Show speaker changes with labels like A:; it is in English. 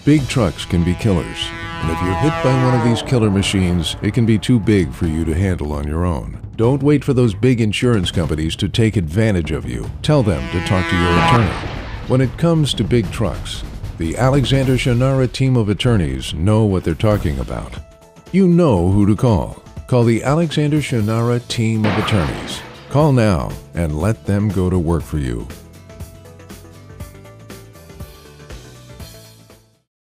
A: Big trucks can be killers, and if you're hit by one of these killer machines, it can be too big for you to handle on your own. Don't wait for those big insurance companies to take advantage of you. Tell them to talk to your attorney. When it comes to big trucks, the Alexander Shannara team of attorneys know what they're talking about. You know who to call. Call the Alexander Shannara team of attorneys. Call now and let them go to work for you.